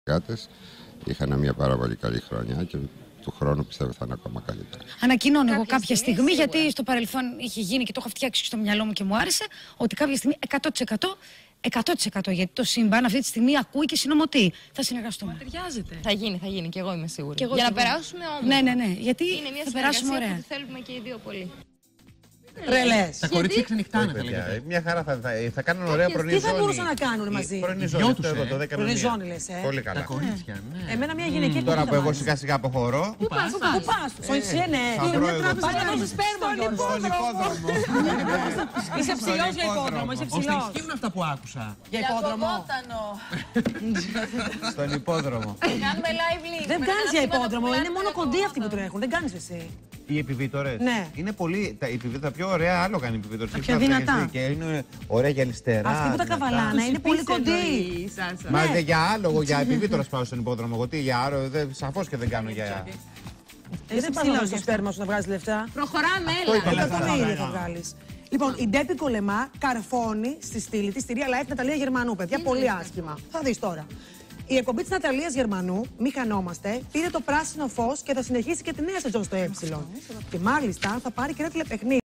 Είχαν μια πάρα πολύ καλή χρονιά και του χρόνου πιστεύω θα είναι ακόμα καλύτερα. Ανακοινώνω εγώ κάποια στιγμή, γιατί στο παρελθόν είχε γίνει και το έχω φτιάξει στο μυαλό μου και μου άρεσε, ότι κάποια στιγμή 100% γιατί το σύμπαν αυτή τη στιγμή ακούει και συνομωτεί. Θα συνεργαστούμε. Ταιριάζεται. Θα γίνει και εγώ είμαι σίγουρη. Και εγώ για σίγουρη. να περάσουμε όμως. Ναι, γιατί είναι μια θα περάσουμε ωραία. που θέλουμε και οι δύο πολύ. Τρελές. Τα κορίτσια ξενυχτάνε, θα λέγεται. Μια χαρά θα κάνουν ωραία πρωινή ζώνη. Τι θα μπορούσαν να κάνουν μαζί. Πρωινή ζώνη, το 10 πρωινή ζώνη, λες, Πολύ καλά. Τα κορίτσια, ναι. Εμένα μια γυναικεία. Τώρα που εγώ σιγά σιγά αποχωρώ. Πού πας, στο Ισιέ, ναι. Θα βρω εγώ. Πας να δώσεις σπέρμα, Γιώργο. Στον υπόδρομο. Είσαι ψηλός για υπόδρομο, είσαι Ώστε ψηλός. ισχύουν αυτά που άκουσα. Για υπόδρομο. Στον υπόδρομο. Κάνουμε live link. Δεν κάνεις για υπόδρομο, είναι μόνο κοντοί αυτοί που τρέχουν, δεν κάνεις εσύ. Οι επιβίτορες. Ναι. Είναι πολύ. Τα πιο ωραία άλογα είναι οι επιβίτορες. πιο δυνατά. Και είναι ωραία για αριστερά. Αυτοί που τα καβαλάνε είναι πολύ κοντοί. Μα για άλογο, για επιβίτορες πάω στον υπόδρομο. Εγώ τι για άρο, σαφώς και δεν κάνω για. Είσαι ψηλός στο σπέρμα σου να βγάζεις λεφτά. Προχωράμε, έλα. Εκατομμύρια θα βγάλεις. Λοιπόν, η Ντέπη Κολεμά καρφώνει στη στήλη της, στη Real Life Ναταλία Γερμανού, παιδιά, πολύ άσχημα. Θα δεις τώρα. Η εκπομπή της Ναταλίας Γερμανού, μη χανόμαστε, πήρε το πράσινο φως και θα συνεχίσει και τη νέα σεζόν στο Ε. Και μάλιστα θα πάρει και ένα τηλεπαιχνίδι.